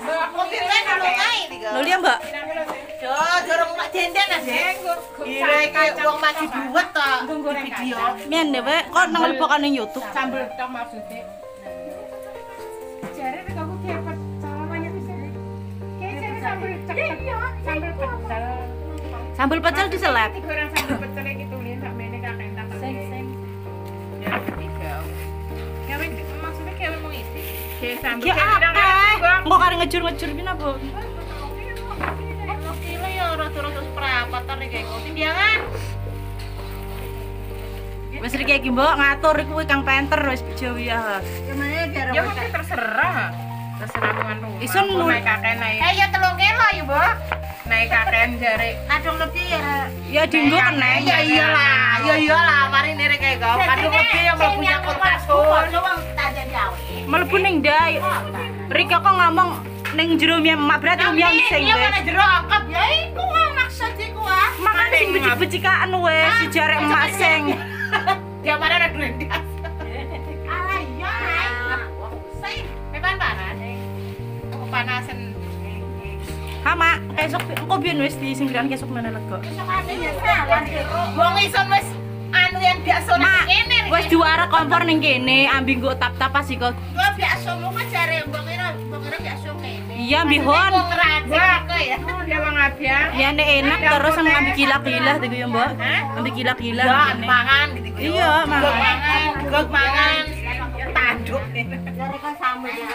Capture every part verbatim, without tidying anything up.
Kopi kan nolong ae iki. Lho liya, Mbak. Yo, jorong mak denden aja. Kira iki wong maju duwet to video. Mian deh, Pak. Kok nang lepokan ning YouTube? Sambel tok maksudnya. Jare nek aku dapat salamanya bisa. Kayak sambel cek. Sambel pecel. Sambal pecel diselek. Digoreng sambel pecel iki tulen sak mene kakek tak. Sing sing. Ya tiga. Kayak maksudnya kayak mau isi. Kayak sambel Ya apa? Kok kare ngejur-ngejur ki napa? Kilo ya rata-rata seprapat ta nek kok timbangan. Wis rek iki mbok ngatur iku Kang Penter wis Jawi ya. Gimana biar Ya mesti terserah. Terserah ngono. Ison nul. naik kakek naik. Eh ya telung kilo ya, Mbok. Naik kakek jare. Kadung lebih ya. Ya dinggo Eh keneh. ya iyalah, ya iyalah mari nire kayak kau. Kadung lebih yang punya kulkas tuh. Coba tak jadi awe. Mlebu ning ndai. Rika kok ngomong ning jero mie emak berarti mie sing Iya wis. mana jero angkat ya iku mah maksud iku ah. Makane sing becik-becikan wis si jarek emak sing. Dia mana ada duit dia. Alah iya. Saya memang panas. Kepanasan. Ha mak, esuk engko biyen wis di singkiran kesuk mana lega. Besok ada ya salah. Wong ison wis anu yang biasa nang kene. Wis diwara kompor ning kene, ambi nggo tap-tap pas iku. Gua biasa mau kan jare mbok kira mbok kira biasa kene. Iya bihon. Wong ngerajak kok ya. Oh, dia bang Abia. Ya nek enak terus sama ambi gila-gila gitu ya, Mbak. Ambi gila-gila. Ya ngene. mangan gitu. Iya, mangan. Gok mangan, gok mangan. Tanduk nih. Dari kan sama ya.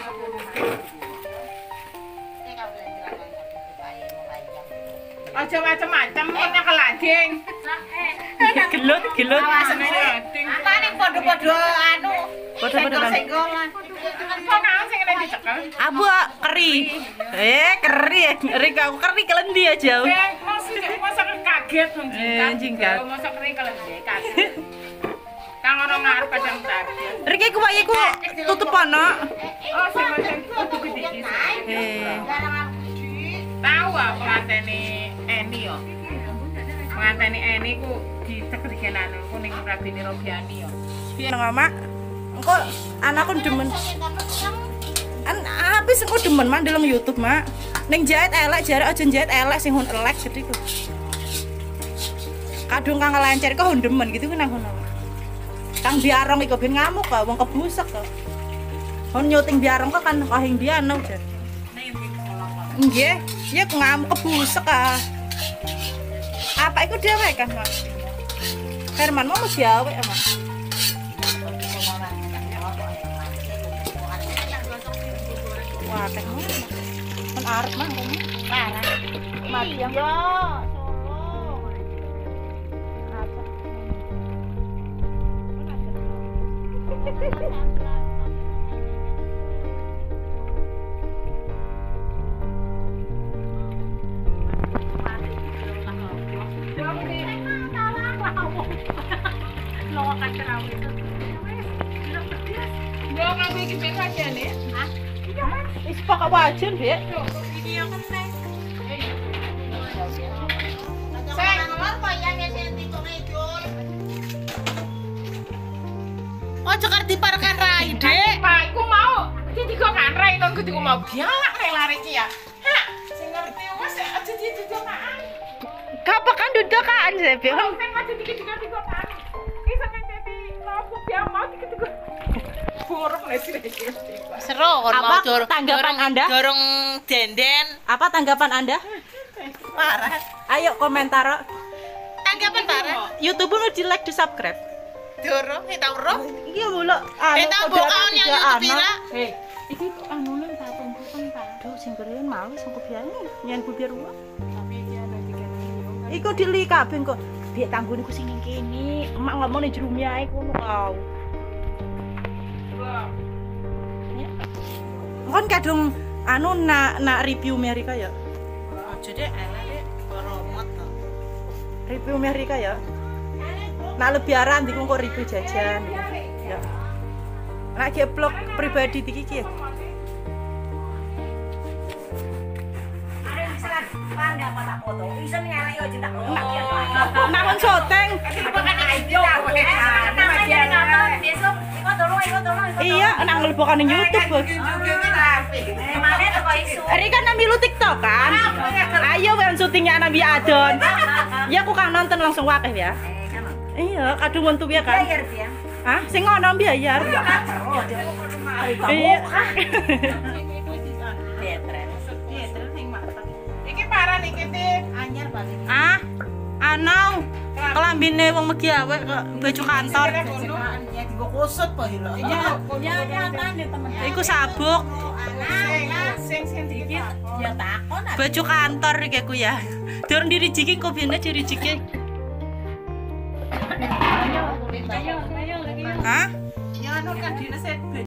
Aja macam-macam kok kelading. Gelut, gelut. Apa nih podo-podo anu? Podo-podo kan. Senggolan. Kok kau sing kena dicekel? Abu keri. Eh, keri. Rika aku keri kelendi ya jauh. Eh, maksudnya masa kaget wong Eh, jingkat. Masa kering kelende kaget. Kang orang ngarep kadang kaget. Rika ku wae ku tutup ana. Oh, sing macam kudu gede iki. Eh. Tahu ah pengantene Eni yo. Pengantene Eni ku dicek dikenane ku ning Rabine Robiani yo. Piye nang Mak? Engko anakku demen. An habis engko demen mak dalam YouTube, Mak. Ning jahit elek jare aja jahit elek sing hun elek jadi ku. Kadung kang lancar kok hun demen gitu ku nang ngono. Kang biarong iku ben ngamuk kok wong kebusek kok. Hun nyuting biarong kok kan kahing biano jar. Nggih, ya ngamuk kebusek ah. Apa iku dhewe kan, Mak? Herman mau mesti awe, Mak. Wah, teh mana? Kan arep mah kan. Parah. Mati yang. Iya, Yo kang iki bek aja nih. Wis pokok wajan, Bek. Video kan neng. Saya nomor kok ya biasanya tipe ngidul. Oh, cekar diparkan rai, Dek. Pak, iku mau. Iki digo kan rai nang kudu mau bialak nek lari iki ya. Ha, sing ngerti wis aja didudokan. Kapakan dudokan sih, Bek. Oh, kan aja dikit-dikit digokan. Iki sampe dadi lopok ya mau dikit-dikit. Buruk nek sih. Seru kon Apa mau dor tanggapan Anda? dorong denden. Apa tanggapan Anda? Parah. Ayo komentar. Tanggapan parah. YouTube nu di like, di subscribe. Dorong, kita urung. Iya mula anu Kita kode bukan anak yang tiga YouTube anak. pira. Hei, iki anu nang tatong kan ta. Aduh sing keren mau sing kebiane nyen ku biar ruang. Iku dili kabeh kok. Biar tanggune ku sing ning kene. Emak ngomong ning jero mie ae kono kau. Kon kadung anu nak nak review Amerika ya. Aja dek, enak dek. Koromot to. Review Amerika ya. Nak lebaran diku kok review jajan. Ya. Nak ge blog pribadi iki ki. Nak kon syuting. Iya, nak ngelebokan ning YouTube, Bos. Mana tuh kok isu? Ari kan namilu TikTok kan? Ayo kan syutingnya Nabi Adon. Ya aku kan nonton langsung wakeh ya. Iya, kadung wontu ya kan. Bayar dia. Hah? Sing ngono biayar. Oh, dia mau ke rumah. Iya. Iki parah nih kita Anyar paling. Ah, anau. Kelambine wong megi awek kok baju kantor. Ya digo kusut po lho. Iya, ya nyatan ya temen. Iku sabuk, sing sing dikit. Ya takon. baju kantor iki ku ya. Durung dirijiki kok biyen dirijiki. Hah? Ya anu kan dinese